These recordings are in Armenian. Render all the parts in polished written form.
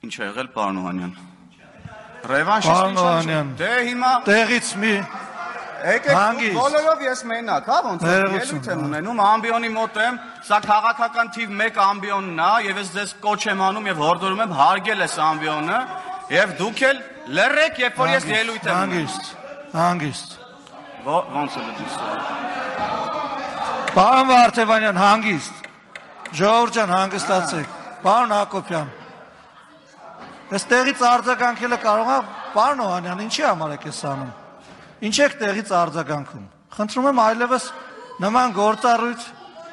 Ինչ է եղել, պարոն Օհանյան։ Ռևանշիստի ինչ է։ Դե հիմա տեղից մի եկեք բոլորով ես մենակ, հա, ոնց է ելույթ եմ ունենում, ամբիոնի մոտ եմ, սա քաղաքական թիվ 1 ամբիոնն է, եւ ես ձեզ կոչ եմ անում եւ հորդորում եմ հարգել այս ամբիոնը, եւ դուք էլ լռեք, երբ որ ես ելույթ եմ ունենում։ Հանգիստ։ Ոնց է դուք։ Պարոն Վարդևանյան, հանգիստ։ Ժողովուրդ ջան, հանգստացեք։ Պարոն Հակոբյան։ Ես տեղից արձագանքելը կարող եմ, պարոն Օհանյան, ինչի համար եք ես անում։ Ինչ եք տեղից արձագանքում։ Խնդրում եմ այլևս նման գործառույթ։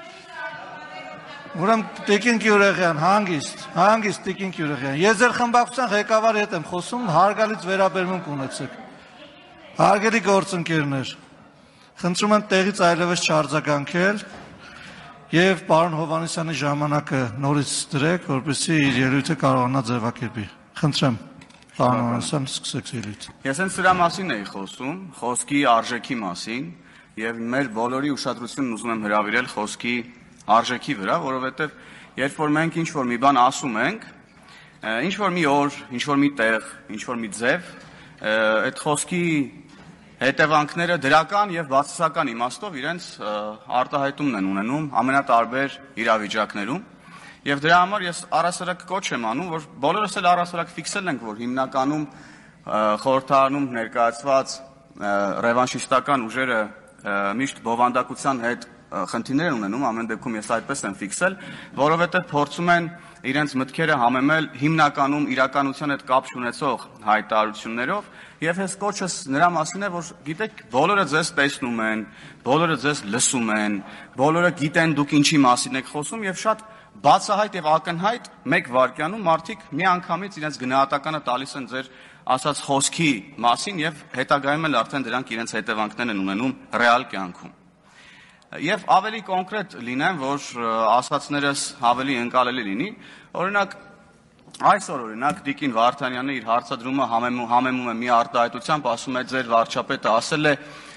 Ուրեմն Տիկին Գյուրեղյան, հանգիստ Տիկին Գյուրեղյան։ Ես ձեր խմբակցության ղեկավարի հետ եմ խոսում, հարգալից վերաբերմունք ունեցեք։ Հարգելի գործընկերներ, խնդրում եմ տեղից այլևս չարձագանքել եւ պարոն Հովհաննիսյանի ժամանակը նորից դրեք, որպեսզի իր ելույթը կարողանա ձևակերպի։ Խնդրեմ, պարոն Հովհաննիսյան, սկսեք ելույթը։ Ես հենց սրա մասին էի խոսում, խոսքի արժեքի մասին, եւ մեր բոլորի ուշադրությունն ուզում եմ հրավիրել խոսքի արժեքի վրա, որովհետեւ երբ որ մենք ինչ-որ մի բան ասում ենք, ինչ-որ մի օր, ինչ-որ մի տեղ, ինչ-որ մի ձև, այդ խոսքի հետևանքները դրական եւ բացասական իմաստով իրենց արտահայտումն են ունենում ամենատարբեր իրավիճակներում եւ դրա համար ես առասարակ կոչ եմ անում, որ բոլորս էլ առասարակ ֆիքսել ենք, որ հիմնականում խորհրդարանում ներկայացված ռևանշիստական ուժերը միշտ բովանդակության հետ խնդիրներ են ունենում, ամեն դեպքում ես այդպես եմ ֆիքսել, որովհետեւ փորձում են իրենց մտքերը համեմել հիմնականում իրականության հետ կապ չունեցող հայտարարություններով եւ ես կոչս նրա մասին է, որ գիտեք, բոլորը ձեզ տեսնում են, բոլորը ձեզ լսում են, բոլորը գիտեն դուք ինչի մասին եք խոսում եւ շատ բացահայտ եւ ակնհայտ մեկ վայրկյանում մարդիկ միանգամից իրենց գնահատականը տալիս են ձեր ասած խոսքի մասին եւ հետագայում էլ արդեն դրանք իրենց հետևանքներն են ունենում ռեալ կյանքում։ Եվ ավելի կոնկրետ լինեմ, որ ասացներս ավելի ընկալելի լինի, օրինակ այսօր Տիկին Վարդանյանը իր հարցադրումը համեմում է մի արտահայտությամբ, ասում է ձեր վարչապետը ասել է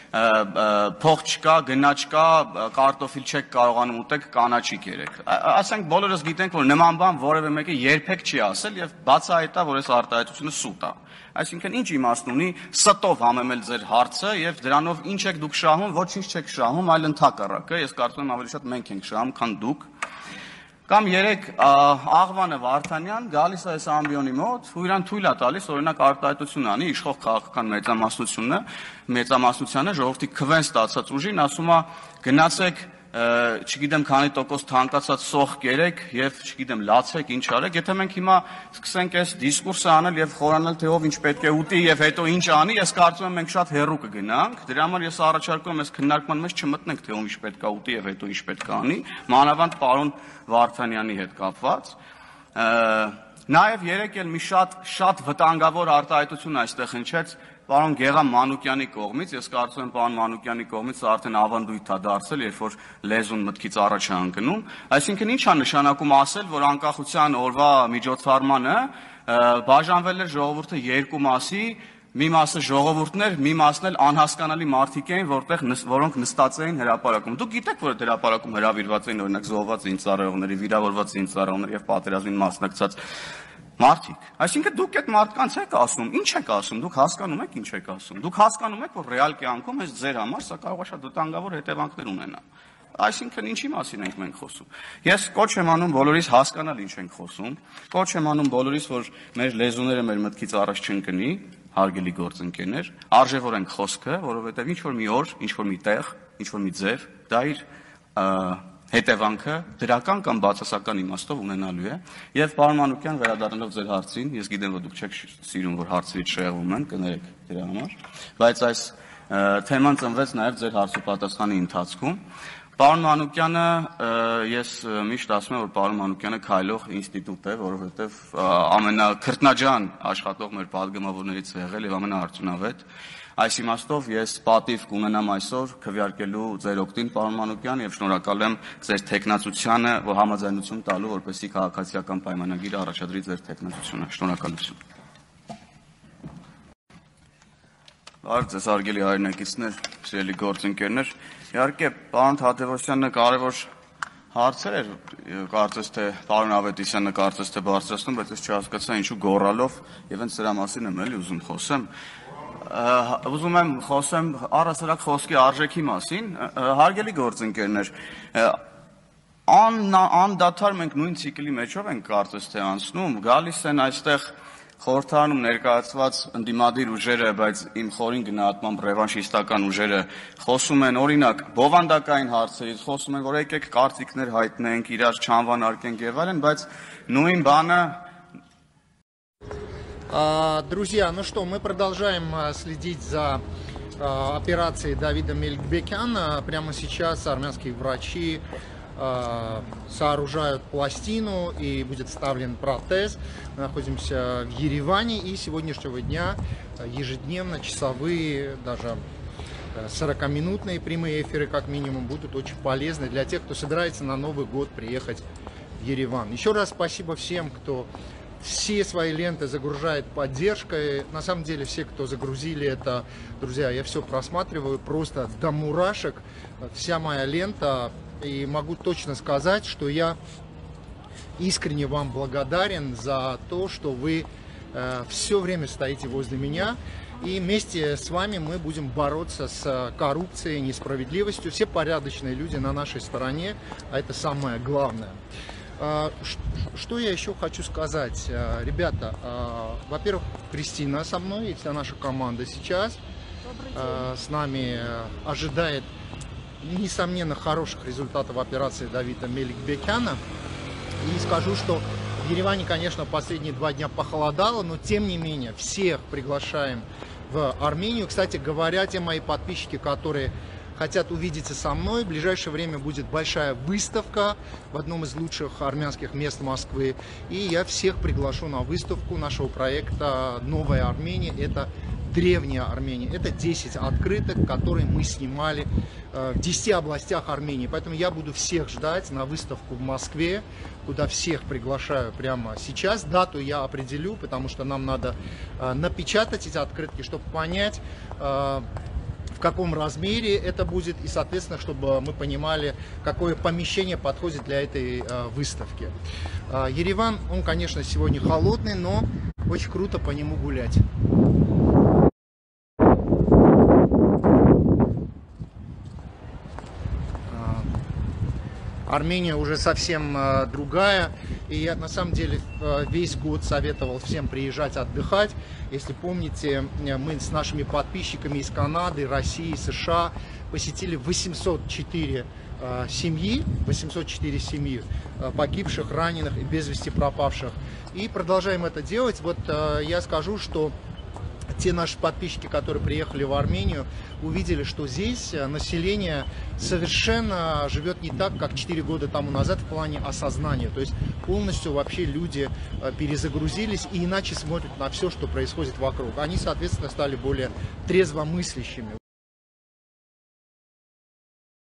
փող չկա, գնա չկա, կարտոֆիլ չեք կարողանում ուտեք, կանաչիկ երեք։ Ասենք բոլորս գիտենք, որ նման բան որևէ մեկը երբեք չի ասել եւ բացահայտ է, որ այս արտահայտությունը սուտ է։ Այսինքն ինչ իմաստ ունի ստով համեմել ձեր հարցը եւ դրանով ինչ եք դուք շահում, ոչինչ չեք շահում, այլ ընդհակառակը, ես կարծում եմ ավելի շատ մենք ենք շահում, քան դուք։ Կամ երեք Աղվանը Վարդանյան գալիս է այս ամբիոնի մոտ ու իրան թույլ է տալիս օրինակ արտահայտություն անի իշխող քաղաքական մեծամասնությանը ժողովրդի քվեն ստացած ուժին ասում է գնացեք չգիտեմ քանի տոկոս թանկացած սոխ կերեք եւ չգիտեմ լացեք ինչ արեք եթե մենք հիմա սկսենք այս դիսկուրսը անել եւ խորանալ թե ով ինչ պետք է ուտի եւ հետո ինչ անի ես կարծում եմ մենք շատ հեռու կգնանք դրա համար ես առաջարկում եմ այս քննարկման մեջ չմտնենք թե ով ինչ պետք է ուտի եւ հետո ինչ պետք է անի մանավանդ պարոն Վարդանյանի հետ կապված նաեւ երեք էլ մի շատ վտանգավոր արտահայտություն այստեղ հնչեց պարոն Գեղամ Մանուկյանի կողմից, ես կարծում եմ պարոն Մանուկյանի կողմից արդեն ավանդույթ է դարձել, երբ որ լեզուն մտքից առաջ է ընկնում, այսինքն ինչ է նշանակում ասել, որ անկախության օրվա միջոցառմանը բաժանվել էր ժողովուրդը երկու մասի, մի մասը ժողովուրդն էր, մի մասն էլ անհասկանալի մարդիկ էին, որոնք նստած էին հրապարակում։ Դուք գիտեք, որ այդ հրապարակում հրավիրված էին օրինակ զոհված զինծառայողների, վիրավորված զինծառայողների եւ պատերազմին մասնակցած մարդիկ։ Այսինքն դուք այդ մարդկանց եք ասում, ինչ եք ասում, դուք հասկանում եք ինչ եք ասում։ Դուք հասկանում եք, որ ռեալ կյանքում այս ձեր համար սա կարող է շատ վտանգավոր հետևանքներ ունենա։ Այսինքն ինչի մասին ենք մենք խոսում։ Ես կոչ եմ անում բոլորիս հասկանալ ինչ ենք խոսում։ Կոչ եմ անում բոլորիս, որ մեր լեզուները մեր մտքից առաջ չընկնի, հարգելի գործընկերներ, արժևորենք խոսքը, որովհետև ինչ որ մի օր, ինչ որ մի տեղ, ինչ որ մի ձև, դա իր հետևանքը դրական կամ բացասական իմաստով ունենալու է եւ պարոն Մանուկյան վերադառնալով ձեր հարցին ես գիտեմ որ դուք չեք սիրում որ հարցերից շեղվում են կներեք դրա համար բայց այս թեման ծնվեց նաեւ ձեր հարցուպատասխանի ընթացքում պարոն Մանուկյանը ես միշտ ասում եմ որ պարոն Մանուկյանը քայլող ինստիտուտ է որովհետեւ ամենաքրտնաջան աշխատող մեր падգամավորներից է եղել եւ ամենաարդյունավետ Այս իմաստով ես պատիվ կունենամ այսօր քվեարկելու ձեր օգտին պարոն Մանուկյան եւ շնորհակալ եմ ձեր տեխնացությանը որ համաձայնություն տալու որպեսզի քաղաքացիական պայմանագիրը առաջադրի ձեր տեխնացությունը շնորհակալություն Բարև ձեզ հարգելի հայրենակիցներ, սիրելի գործընկերներ իհարկե պարոն Թադևոսյանը կարևոր հարցեր էր, կարծես թե պարոն Ավետիսյանը կարծես թե բարձրացնում, բայց ես չհասկացա ինչու գոռալով եւ հենց դրա մասին եմ էլի ուզում խոսեմ։ Ուզում եմ խոսեմ առասարակ խոսքի արժեքի մասին, հարգելի գործընկերներ, անդադար մենք նույն ցիկլի մեջով ենք կարծես թե անցնում, գալիս են այստեղ խորհրդարանում ներկայացված ընդդիմադիր ուժերը, բայց իմ խորին գնահատմամբ ռևանշիստական ուժերը խոսում են օրինակ բովանդակային հարցերից, խոսում են, որ եկեք կարծիքներ հայտնենք, իրար չանվանարկենք եւ այլն, բայց նույն բանը. Друзья, ну что, мы продолжаем следить за операцией Давида Меликбекяна. Прямо сейчас армянские врачи сооружают пластину и будет вставлен протез. Мы находимся в Ереване, и с сегодняшнего дня ежедневно часовые, даже 40-минутные прямые эфиры как минимум будут очень полезны для тех, кто собирается на Новый год приехать в Ереван. Еще раз спасибо всем, кто все свои ленты загружает поддержкой. На самом деле все, кто загрузили это, друзья, я все просматриваю просто до мурашек. Вся моя лента. И могу точно сказать, что я искренне вам благодарен за то, что вы все время стоите возле меня. И вместе с вами мы будем бороться с коррупцией, несправедливостью. Все порядочные люди на нашей стороне, а это самое главное. Что я еще хочу сказать? Ребята, во-первых, Кристина со мной и вся наша команда сейчас с нами ожидает, несомненно, хороших результатов операции Давида Меликбекяна. И скажу, что в Ереване, конечно, последние 2 дня похолодало, но тем не менее всех приглашаем в Армению. Кстати говоря, те мои подписчики, которые хотят увидеться со мной, в ближайшее время будет большая выставка в одном из лучших армянских мест Москвы. И я всех приглашу на выставку нашего проекта «Новая Армения». Это древняя Армения. Это 10 открыток, которые мы снимали в 10 областях Армении. Поэтому я буду всех ждать на выставку в Москве, куда всех приглашаю прямо сейчас. Дату я определю, потому что нам надо напечатать эти открытки, чтобы понять, в каком размере это будет, и, соответственно, чтобы мы понимали, какое помещение подходит для этой выставки. Ереван, он, конечно, сегодня холодный, но очень круто по нему гулять. Армения уже совсем другая, и я на самом деле весь год советовал всем приезжать отдыхать. Если помните, мы с нашими подписчиками из Канады, России, США посетили 804 семьи погибших, раненых и без вести пропавших. И продолжаем это делать. Вот я скажу, что те наши подписчики, которые приехали в Армению, увидели, что здесь население совершенно живет не так, как 4 года тому назад в плане осознания. То есть полностью вообще люди перезагрузились и иначе смотрят на все, что происходит вокруг. Они, соответственно, стали более трезвомыслящими.